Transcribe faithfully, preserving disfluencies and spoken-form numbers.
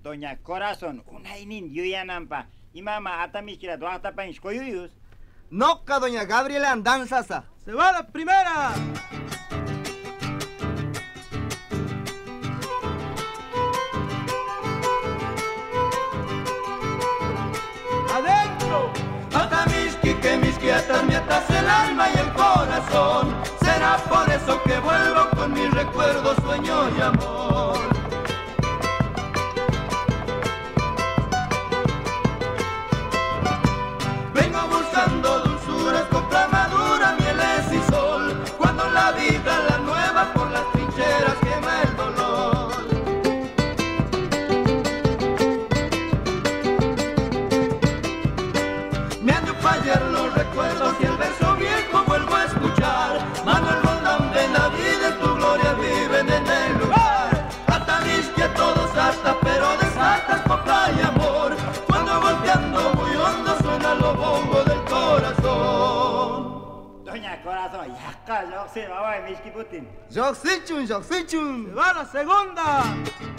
Doña Corazón, unaynin yuyanampa, imama atamiskira duatapan shkoyuyus. Noca doña Gabriela Andanzasa. ¡Se va la primera! ¡Adentro! Atamiski, que mis quietas me atas el alma y el corazón. Será por eso que vuelvo con mis recuerdos, sueño y amor. Vengo buscando dulzuras, copla madura, mieles y sol. Cuando la vida, la nueva, por las trincheras quema el dolor. Me han de fallar los recuerdos y el verso viejo vuelvo a escuchar. Manuel Roldán, de la vida y tu gloria viven en el lugar. Atamisque a todos hasta, pero desatas copla y amor. Cuando golpeando muy hondo suena lo bongo del corazón. Doña Corazón, yakka, yoxi, baba, miski putin. Joxichun, Joxichun. ¡Se va la segunda!